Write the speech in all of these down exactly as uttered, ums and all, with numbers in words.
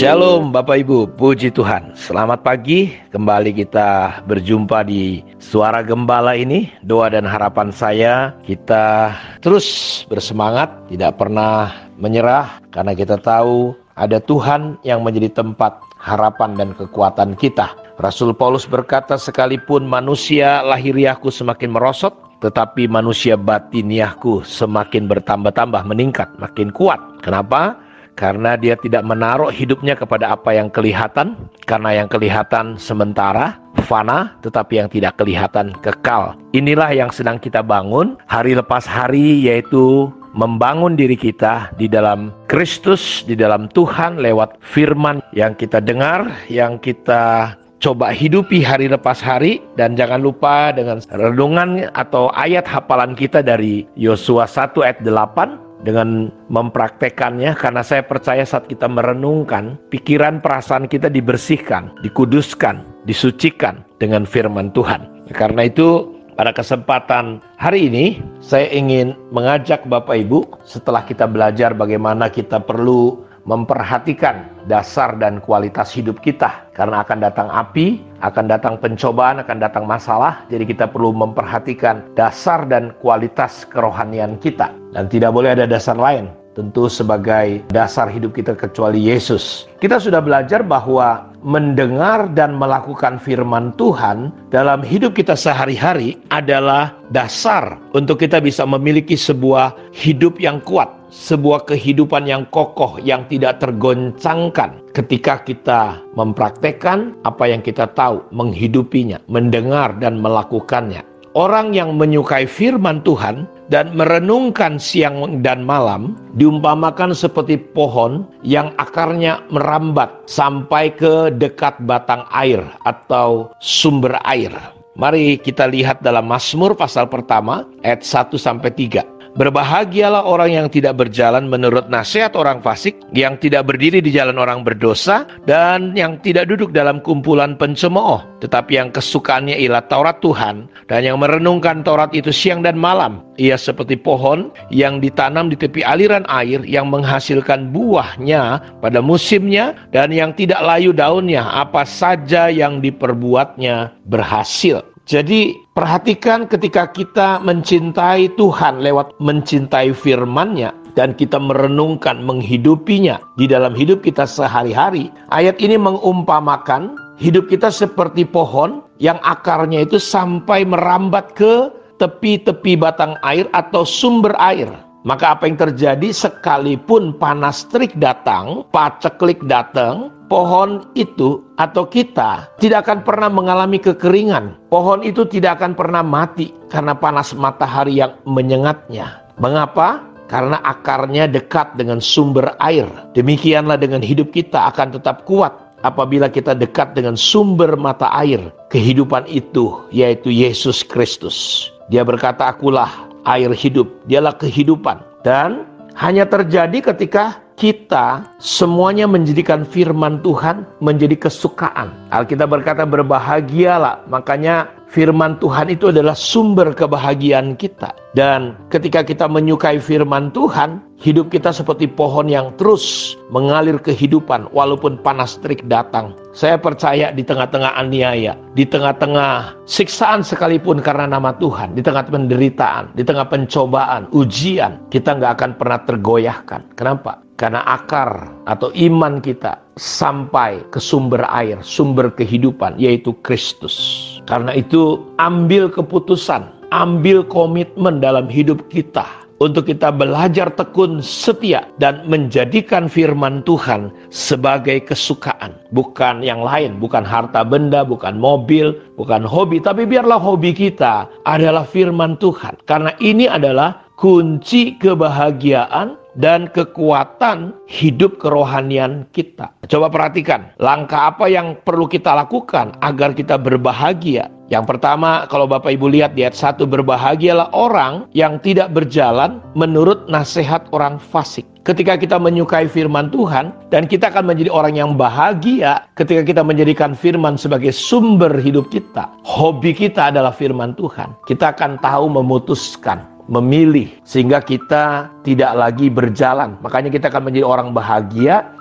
Shalom Bapak Ibu, puji Tuhan. Selamat pagi, kembali kita berjumpa di Suara Gembala ini. Doa dan harapan saya, kita terus bersemangat, tidak pernah menyerah, karena kita tahu ada Tuhan yang menjadi tempat harapan dan kekuatan kita. Rasul Paulus berkata, sekalipun manusia lahiriahku semakin merosot, tetapi manusia batiniahku semakin bertambah-tambah, meningkat, makin kuat. Kenapa? Karena dia tidak menaruh hidupnya kepada apa yang kelihatan, karena yang kelihatan sementara, fana, tetapi yang tidak kelihatan kekal. Inilah yang sedang kita bangun hari lepas hari, yaitu membangun diri kita di dalam Kristus, di dalam Tuhan lewat firman yang kita dengar, yang kita coba hidupi hari lepas hari. Dan jangan lupa dengan renungan atau ayat hafalan kita dari Yosua satu ayat delapan, dengan mempraktekannya, karena saya percaya saat kita merenungkan, pikiran perasaan kita dibersihkan, dikuduskan, disucikan dengan firman Tuhan. Karena itu pada kesempatan hari ini saya ingin mengajak Bapak Ibu, setelah kita belajar bagaimana kita perlu memperhatikan dasar dan kualitas hidup kita, karena akan datang api, akan datang pencobaan, akan datang masalah. Jadi kita perlu memperhatikan dasar dan kualitas kerohanian kita, dan tidak boleh ada dasar lain tentu sebagai dasar hidup kita kecuali Yesus. Kita sudah belajar bahwa mendengar dan melakukan firman Tuhan dalam hidup kita sehari-hari adalah dasar untuk kita bisa memiliki sebuah hidup yang kuat, sebuah kehidupan yang kokoh, yang tidak tergoncangkan ketika kita mempraktekkan apa yang kita tahu, menghidupinya, mendengar dan melakukannya. Orang yang menyukai firman Tuhan dan merenungkan siang dan malam diumpamakan seperti pohon yang akarnya merambat sampai ke dekat batang air atau sumber air. Mari kita lihat dalam Mazmur pasal pertama ayat satu sampai tiga. Berbahagialah orang yang tidak berjalan menurut nasihat orang fasik, yang tidak berdiri di jalan orang berdosa, dan yang tidak duduk dalam kumpulan pencemooh, tetapi yang kesukaannya ialah Taurat Tuhan, dan yang merenungkan Taurat itu siang dan malam. Ia seperti pohon yang ditanam di tepi aliran air, yang menghasilkan buahnya pada musimnya, dan yang tidak layu daunnya, apa saja yang diperbuatnya berhasil. Jadi perhatikan ketika kita mencintai Tuhan lewat mencintai firman-Nya dan kita merenungkan, menghidupinya di dalam hidup kita sehari-hari. Ayat ini mengumpamakan hidup kita seperti pohon yang akarnya itu sampai merambat ke tepi-tepi batang air atau sumber air. Maka apa yang terjadi, sekalipun panas terik datang, paceklik datang, pohon itu atau kita tidak akan pernah mengalami kekeringan. Pohon itu tidak akan pernah mati karena panas matahari yang menyengatnya. Mengapa? Karena akarnya dekat dengan sumber air. Demikianlah dengan hidup kita akan tetap kuat apabila kita dekat dengan sumber mata air kehidupan itu, yaitu Yesus Kristus. Dia berkata, akulah air hidup, dialah kehidupan. Dan hanya terjadi ketika kita semuanya menjadikan firman Tuhan menjadi kesukaan. Alkitab berkata berbahagialah, makanya firman Tuhan itu adalah sumber kebahagiaan kita. Dan ketika kita menyukai firman Tuhan, hidup kita seperti pohon yang terus mengalir kehidupan walaupun panas terik datang. Saya percaya di tengah-tengah aniaya, di tengah-tengah siksaan sekalipun karena nama Tuhan, di tengah penderitaan, di tengah pencobaan, ujian, kita nggak akan pernah tergoyahkan. Kenapa? Karena akar atau iman kita sampai ke sumber air, sumber kehidupan, yaitu Kristus. Karena itu ambil keputusan, ambil komitmen dalam hidup kita untuk kita belajar tekun, setia, dan menjadikan firman Tuhan sebagai kesukaan. Bukan yang lain, bukan harta benda, bukan mobil, bukan hobi. Tapi biarlah hobi kita adalah firman Tuhan. Karena ini adalah kunci kebahagiaan dan kekuatan hidup kerohanian kita. Coba perhatikan, langkah apa yang perlu kita lakukan agar kita berbahagia. Yang pertama, kalau Bapak Ibu lihat di ayat satu, berbahagialah orang yang tidak berjalan menurut nasihat orang fasik. Ketika kita menyukai firman Tuhan, dan kita akan menjadi orang yang bahagia ketika kita menjadikan firman sebagai sumber hidup kita. Hobi kita adalah firman Tuhan. Kita akan tahu memutuskan, memilih, sehingga kita tidak lagi berjalan. Makanya kita akan menjadi orang bahagia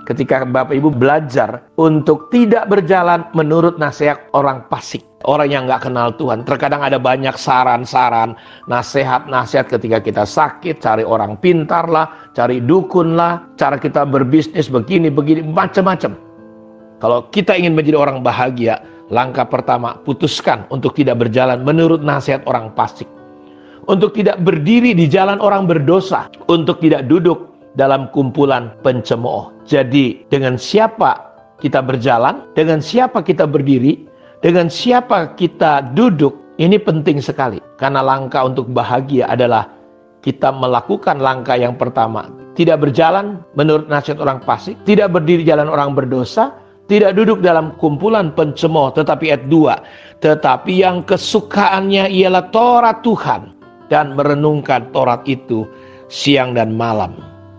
ketika Bapak Ibu belajar untuk tidak berjalan menurut nasihat orang fasik, orang yang nggak kenal Tuhan. Terkadang ada banyak saran-saran, nasihat-nasihat ketika kita sakit, cari orang pintar lah, cari dukun lah, cara kita berbisnis begini, begini, macam-macam. Kalau kita ingin menjadi orang bahagia, langkah pertama, putuskan untuk tidak berjalan menurut nasihat orang fasik. Untuk tidak berdiri di jalan orang berdosa, untuk tidak duduk dalam kumpulan pencemooh. Jadi dengan siapa kita berjalan, dengan siapa kita berdiri, dengan siapa kita duduk, ini penting sekali. Karena langkah untuk bahagia adalah kita melakukan langkah yang pertama. Tidak berjalan menurut nasihat orang fasik, tidak berdiri jalan orang berdosa, tidak duduk dalam kumpulan pencemooh. Tetapi ayat dua, tetapi yang kesukaannya ialah Taurat Tuhan, dan merenungkan Taurat itu siang dan malam.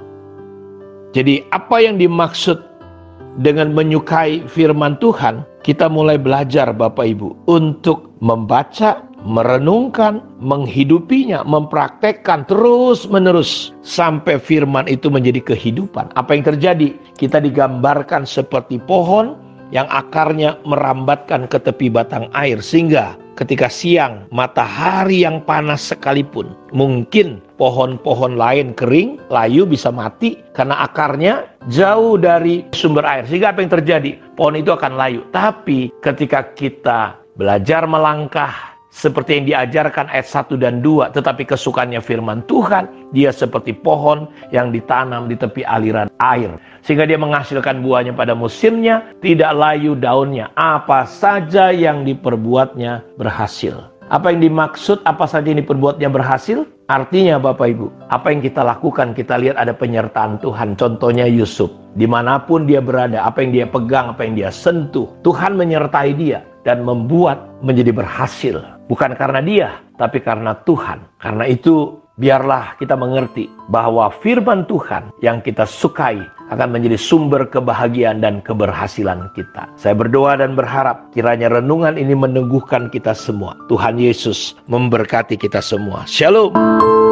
Jadi apa yang dimaksud dengan menyukai firman Tuhan? Kita mulai belajar Bapak Ibu untuk membaca, merenungkan, menghidupinya, mempraktekkan terus menerus sampai firman itu menjadi kehidupan. Apa yang terjadi? Kita digambarkan seperti pohon yang akarnya merambatkan ke tepi batang air, sehingga ketika siang matahari yang panas sekalipun, mungkin pohon-pohon lain kering, layu, bisa mati karena akarnya jauh dari sumber air. Sehingga apa yang terjadi? Pohon itu akan layu. Tapi ketika kita belajar melangkah seperti yang diajarkan ayat satu dan dua, tetapi kesukaannya firman Tuhan, dia seperti pohon yang ditanam di tepi aliran air, sehingga dia menghasilkan buahnya pada musimnya, tidak layu daunnya, apa saja yang diperbuatnya berhasil. Apa yang dimaksud apa saja yang diperbuatnya berhasil? Artinya Bapak Ibu, apa yang kita lakukan, kita lihat ada penyertaan Tuhan. Contohnya Yusuf, dimanapun dia berada, apa yang dia pegang, apa yang dia sentuh, Tuhan menyertai dia dan membuat menjadi berhasil. Bukan karena dia, tapi karena Tuhan. Karena itu biarlah kita mengerti bahwa firman Tuhan yang kita sukai akan menjadi sumber kebahagiaan dan keberhasilan kita. Saya berdoa dan berharap kiranya renungan ini meneguhkan kita semua. Tuhan Yesus memberkati kita semua. Shalom.